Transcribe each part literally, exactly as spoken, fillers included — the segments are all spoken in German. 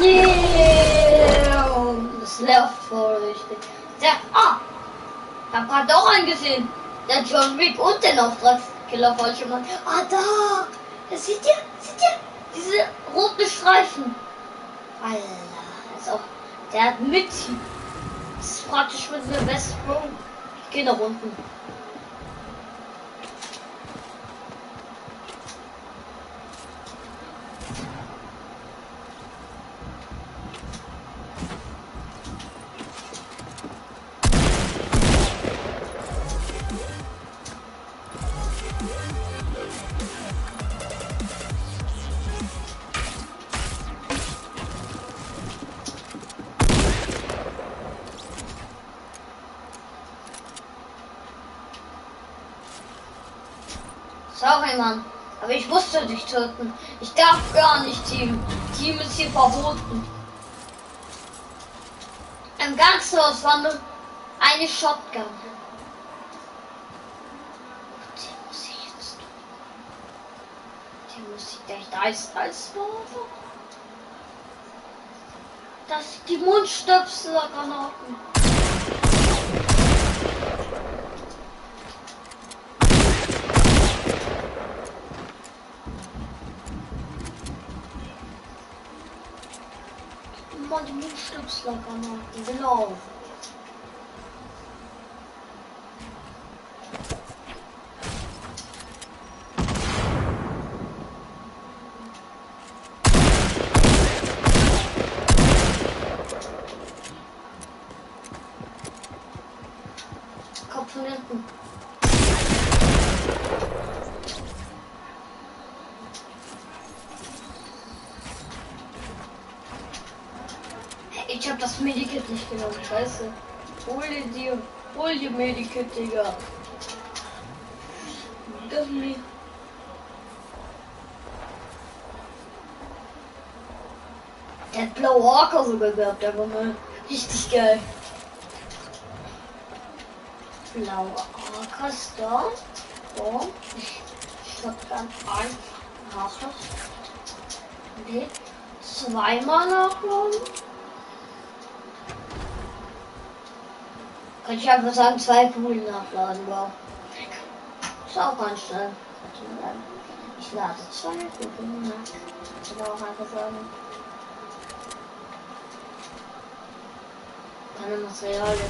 Das läuft voll richtig. Der, ah! Ich hab grad auch einen gesehen. Der John Wick und den Auftragskiller falsch gemacht. Ah, da! Das seht ihr? Seht ihr? Diese roten Streifen. Alter, ist auch. Der hat mit. Das ist praktisch mit der Best Pro. Ich geh nach unten. Sorry, Mann, aber ich musste dich töten. Ich darf gar nicht Team. Team ist hier verboten. Im ganzen Haus war nur eine Shotgun. Den muss ich jetzt. Den muss ich echt als als Das sind die Mundstöpselgranaten. Die Mundstöpselgranaten, genau. Kopf von hinten. Ich hab das Medikit nicht genommen, scheiße. Hol dir die, hol dir Medikit, Digga. Dummi. Der hat blaue Orca sogar gehabt, der war mal richtig geil. Blaue Orca ist da. So. Shotgun eins nachladen. Nee. Zweimal nachladen. Kann ich einfach sagen, zwei Kugeln nachladen, wow. Ist auch ganz schnell. Ich lade zwei Kugeln nach. Kann man auch einfach sagen. Keine Materialien.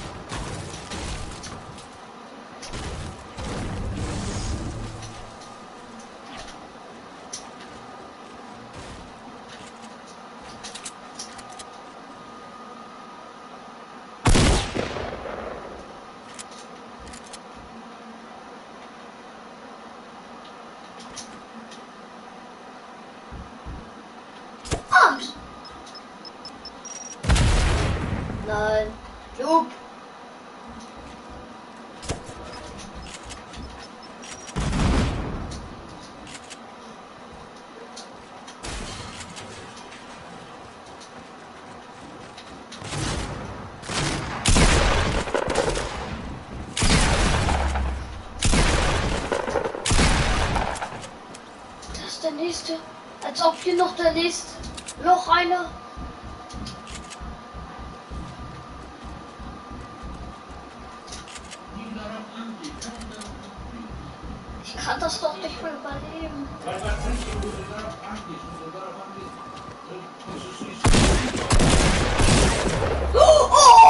Nein. Loop. Das ist der nächste. Als ob hier noch der nächste. Noch einer. Ich kann das doch nicht mehr überleben. Oh!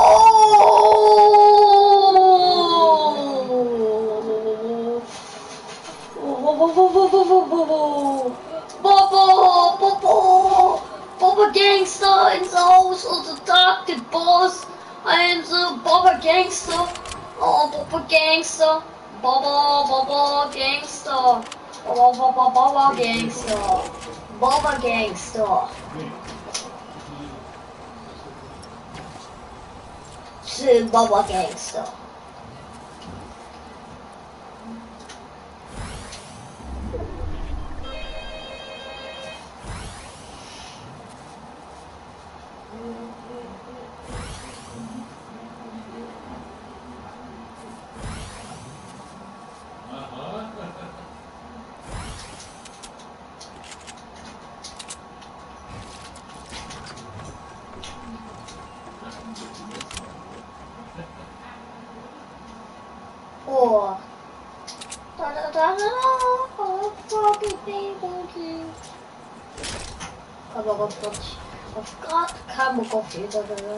Bobo! Bobo! Bobo Gangster ins Haus und attack the boss. I'm the Bobo Gangster. Oh, Bobo Gangster. Bobo, Bobo Gangster. Bobo, Bobo, Bobo Gangster. Bobo Gangster. Bobo Gangster. Aber auf Gott, auf Grad kam ich auf jeder Welle.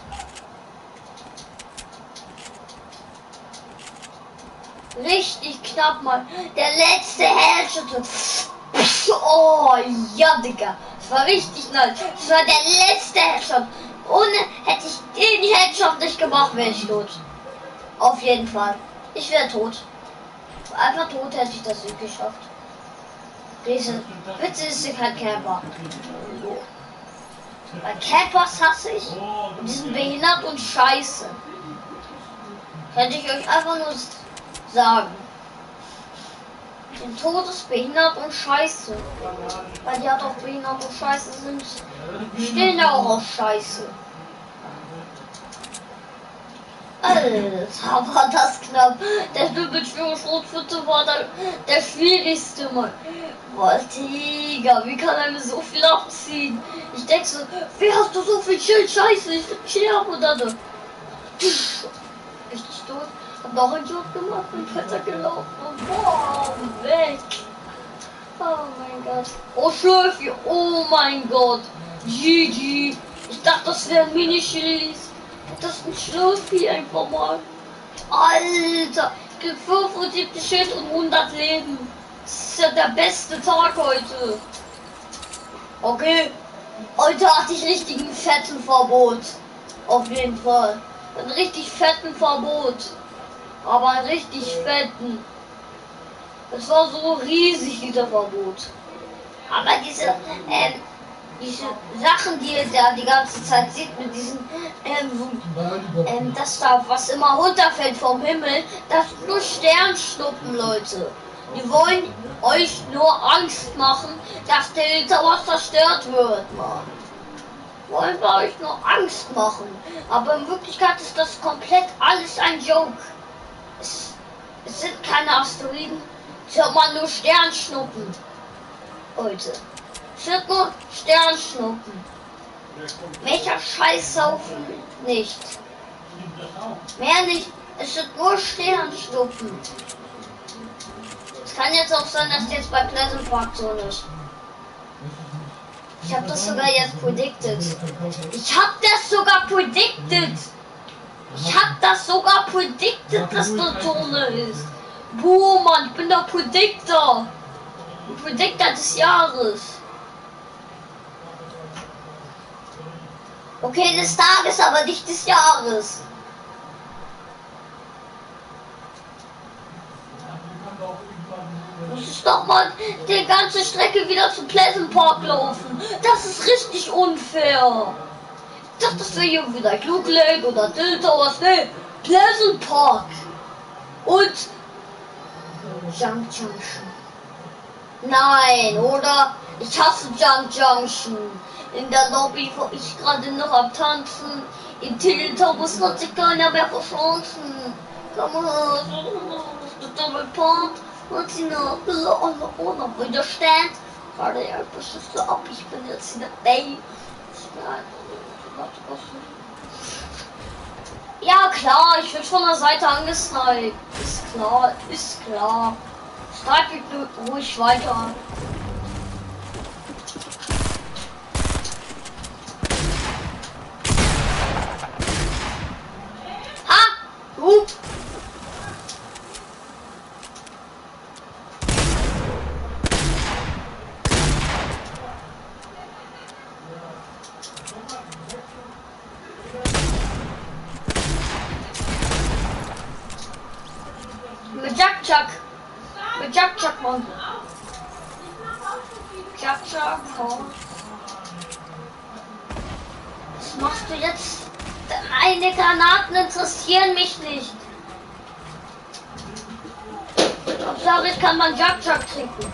Richtig knapp mal. Der letzte Headshot. Oh, ja, Digga. Das war richtig nice. Das war der letzte Headshot. Ohne hätte ich den Headshot nicht gemacht, wäre ich tot. Auf jeden Fall. Ich wäre tot. Einfach tot hätte ich das nicht geschafft. Diese Witze ist kein Camper. Bei Campers hasse ich. Die sind behindert und scheiße. Könnte ich euch einfach nur sagen. Den Tod ist behindert und scheiße. Weil die halt auch behindert und scheiße sind. Stehen ja auch auf Scheiße. Alter, war das knapp. Der Schlüsselschrotflinte war der, der schwierigste Mann. Boah, Digga, wie kann er mir so viel abziehen? Ich denke so, wie hast du so viel Schild? Scheiße, ich bin Schild oder so. Richtig tot. Hab noch einen Job gemacht und Fenster gelaufen und boah, weg. Oh mein Gott. Oh, Schlürfi, oh mein Gott. G G. Ich dachte, das wären Mini-Chilis. Das ist ein Schlürfi einfach mal. Alter. Ich krieg fünfundsiebzig Schild und hundert Leben. Das ist ja der beste Tag heute. Okay. Heute hatte ich richtigen fetten Verbot. Auf jeden Fall. Ein richtig fetten Verbot. Aber einen richtig fetten. Es war so riesig, dieser Verbot. Aber diese, ähm, diese Sachen, die ihr da die ganze Zeit sieht, mit diesen, ähm, ähm, das da, was immer runterfällt vom Himmel, das sind nur Sternschnuppen, Leute. Die wollen euch nur Angst machen, dass der Hinterhaus zerstört wird, Mann. Wollen wir euch nur Angst machen. Aber in Wirklichkeit ist das komplett alles ein Joke. Es, es sind keine Asteroiden, sondern nur Sternschnuppen. Leute. Es sind nur Sternschnuppen. Welcher Scheißhaufen nicht. Mehr nicht. Es sind nur Sternschnuppen. Es kann jetzt auch sein, dass jetzt bei Pleasant Park so ist. Ich habe das sogar jetzt predicted. Ich habe das sogar predicted. Ich habe das sogar predicted, dass das Zone ist. Boah, Mann, ich bin der Predictor. Predictor des Jahres. Okay, des Tages, aber nicht des Jahres. Muss ich doch mal die ganze Strecke wieder zu Pleasant Park laufen. Das ist richtig unfair. Ich dachte, das wäre hier wieder Luke Lake oder Diltowers. Nee, Pleasant Park. Und Jump Junction. Nein, oder? Ich hasse Jump Junction. In der Lobby, wo ich gerade noch am Tanzen. In Tiltowers hat sich keiner mehr verschlossen. Komm mal, Double Pump. Und sie noch ohne, ohne Widerstand. Warte, ja, das ist so ab. Ich bin jetzt in der Bay. Ja, klar, ich werde von der Seite angesniped. Ist klar, ist klar. Snipe ruhig weiter. Ha! Hup! Mit Jack Jack. Mit Jack Jack, Mann. Jack Jack, komm. Was machst du jetzt? Meine Granaten interessieren mich nicht. Hauptsache, ich kann man Jack Jack trinken.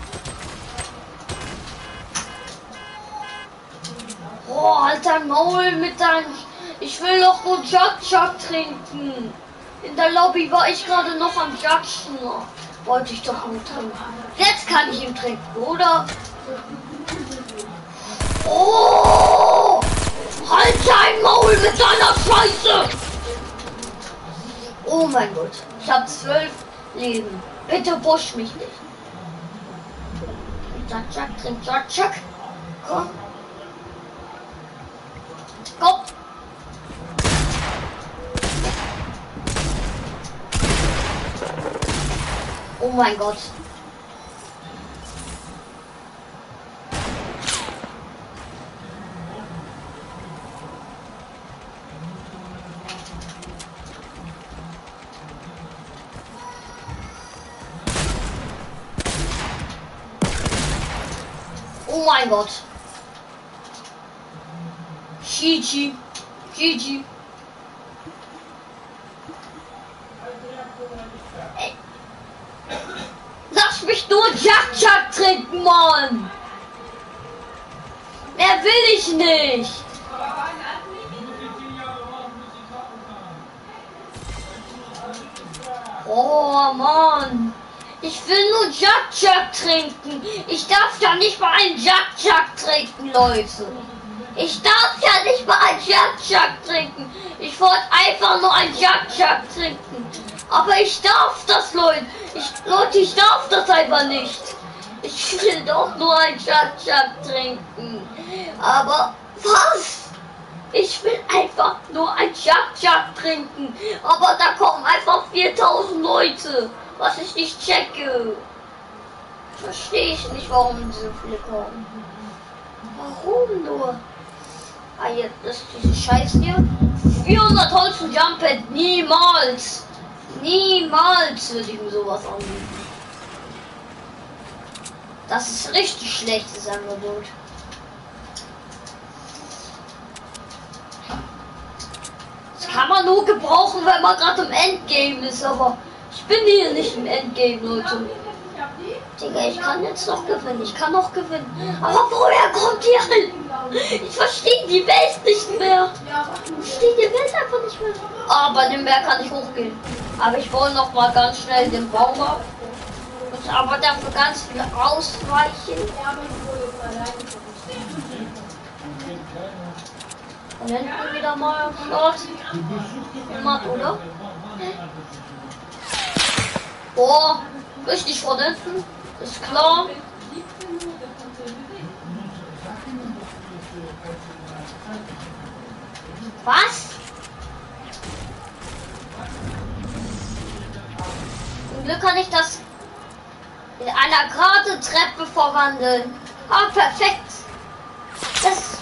Oh, halt dein Maul mit deinem... Ich will doch nur Jack Jack trinken. In der Lobby war ich gerade noch am Jackson. Wollte ich doch nur trinken. Jetzt kann ich ihn trinken, oder? Oh! Halt dein Maul mit deiner Scheiße! Oh mein Gott. Ich habe zwölf Leben. Bitte push mich nicht. Jack, Jack, trink, Jack, Jack. Komm. Komm. Oh mein Gott. Oh mein Gott. G G. G G. Ey. Lass mich nur Jack Jack trinken, Mann. Mehr will ich nicht. Oh Mann. Ich will nur Jack Jack trinken. Ich darf ja nicht mal einen Jack Jack trinken, Leute. Ich darf ja nicht mal einen Jack Jack trinken. Ich wollte einfach nur einen Jack Jack trinken. Aber ich darf das, Leute. Ich, Leute, ich darf das einfach nicht. Ich will doch nur einen Jack Jack trinken. Aber was? Ich will einfach nur ein Jack Jack trinken. Aber da kommen einfach viertausend Leute. Was ich nicht checke. Verstehe ich nicht, warum so viele kommen. Warum nur? Ah, jetzt ist diese Scheiße hier. vierhundert Holz und Jumppad. Niemals. Niemals würde ich mir sowas anbieten. Das ist richtig schlechtes Angebot. Das kann man nur gebrauchen, wenn man gerade im Endgame ist, aber ich bin hier nicht im Endgame, Leute. Digga, ich kann jetzt noch gewinnen. Ich kann noch gewinnen. Aber woher kommt die an? Ich verstehe die Welt nicht mehr. Ich verstehe die Welt einfach nicht mehr. Ah, bei dem Berg kann ich hochgehen. Aber ich baue noch mal ganz schnell den Baum ab. Muss aber dafür ganz viel ausweichen. Und hinten wieder mal Short. Jemand, oder? Boah, richtig von hinten. Ist klar. Was? Zum Glück kann ich das in einer gerade Treppe verwandeln. Ah, perfekt. Das,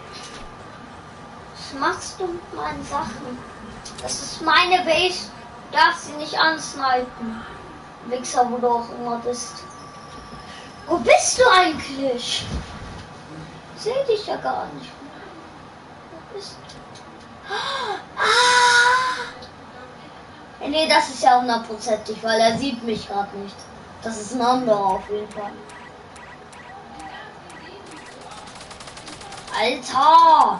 das machst du mit meinen Sachen. Das ist meine Base. Du darfst sie nicht ansnipen. Wichser, wo du auch immer bist. Wo bist du eigentlich? Ich sehe dich ja gar nicht. Wo bist du? Ah! Nee, das ist ja hundertprozentig, weil er sieht mich gerade nicht. Das ist ein anderer auf jeden Fall. Alter!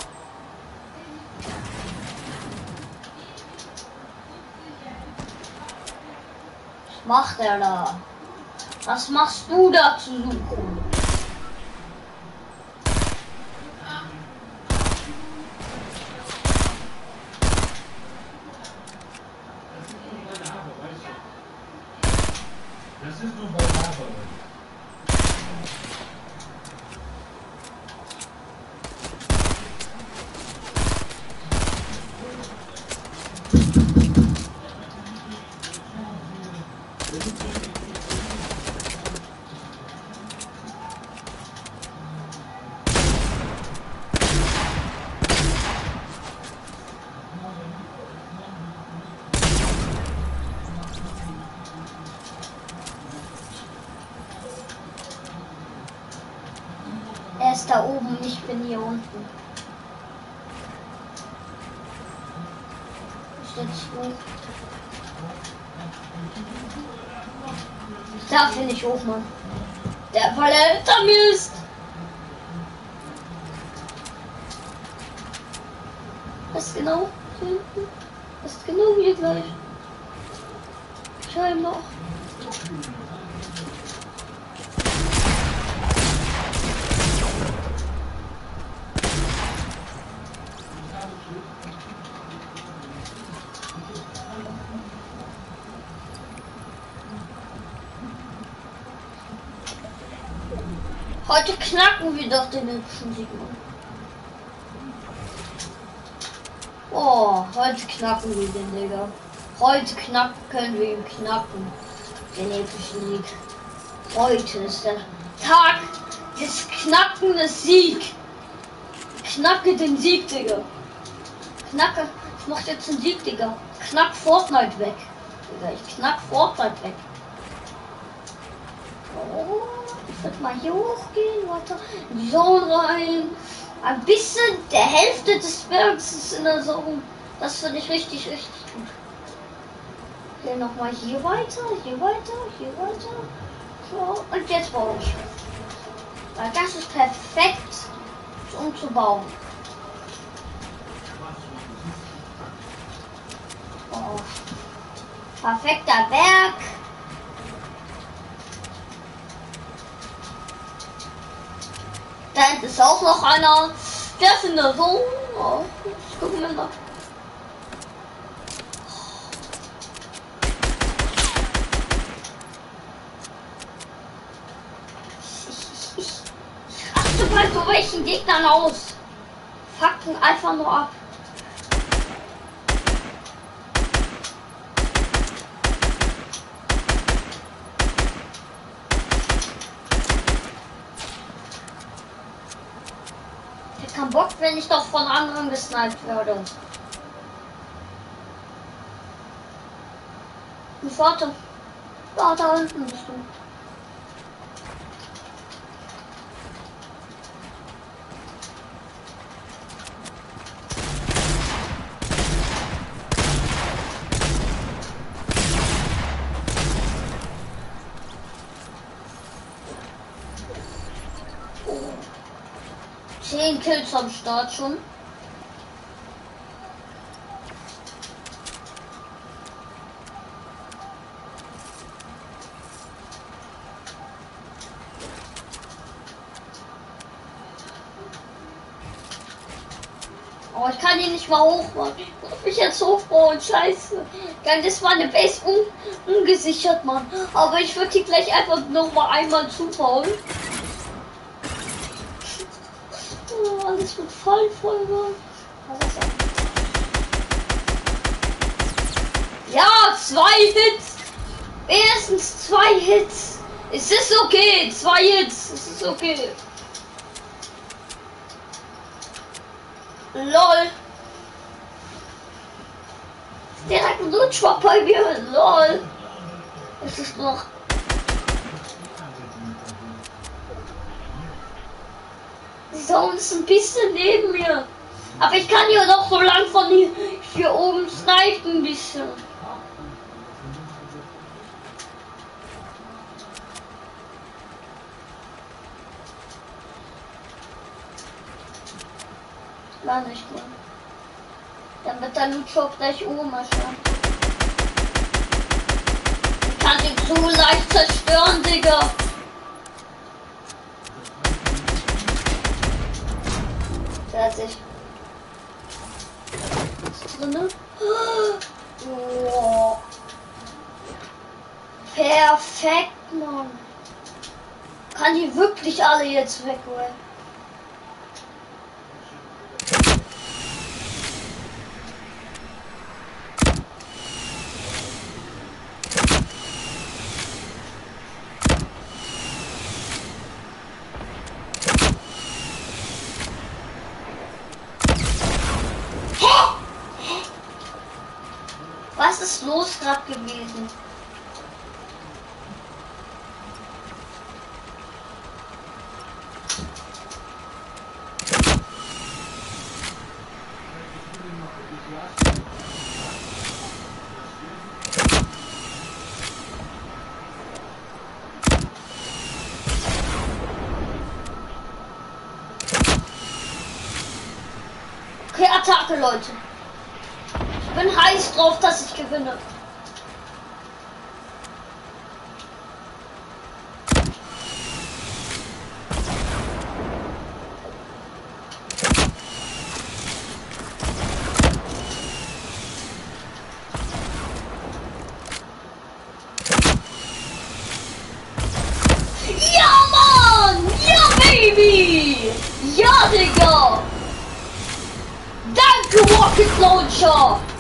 Was macht er da? Was machst du da zu suchen? Das ist nur bei Lava. Er ist da oben, ich bin hier unten. Ich jetzt hoch. Ich darf hier nicht hoch, Mann. Der, weil er hinter mir ist. Das ist genau hier hinten. Das ist genau hier gleich. Scheinbar. Heute knacken wir doch den hübschen Sigmund. Oh, heute knacken wir den, Digga. Heute knacken können wir ihn knacken. Den epischen Sieg. Heute ist der Tag des Knacken des Sieg. Knacke den Sieg, Digga. Knacke. Ich mach jetzt einen Sieg, Digga. Knack Fortnite weg. Digga, ich knack Fortnite weg. Oh, ich würde mal hier hochgehen, weiter in die Zone rein. Ein bisschen der Hälfte des Bergs ist in der Zone. Das finde ich richtig, richtig gut. Hier nochmal hier weiter, hier weiter, hier weiter. So, und jetzt baue ich. Weil das ist perfekt, um zu bauen. Oh. Perfekter Berg. Da ist auch noch einer. Der ist in der Zone. Oh, jetzt gucken wir mal. Ich, ich, ich, ich raste bei so welchen Gegnern aus. Fucken einfach nur ab. Kein Bock, wenn ich doch von anderen gesniped werde. Und warte. Ja, da unten bist du. zehn Kills am Start schon. Oh, ich kann ihn nicht mal hochbauen. Ich muss mich jetzt hochbauen. Scheiße. Dann ist meine Base un ungesichert, Mann. Aber ich würde die gleich einfach noch mal einmal zubauen. Oh, alles wird voll, voll, voll. Ja, zwei Hits. Erstens zwei Hits. Es ist okay. Zwei Hits. Es ist okay. Lol. Direkt ein Lutschwar bei mir. Lol. Es ist noch. Die Zone ist ein bisschen neben mir. Aber ich kann hier doch so lang von hier, hier oben snipen ein bisschen. War nicht mehr. Dann wird der Loot-Shop gleich oben erscheinen. Ich kann den so leicht zerstören, Digga. Fertig. Ist drinne? Oh. Perfekt, Mann. Kann die wirklich alle jetzt wegholen? Was ist los gerade gewesen? Okay, Attacke, Leute. Ich bin heiß drauf, dass ich gewinne. Ja, Mann! Ja, Rocket Launcher.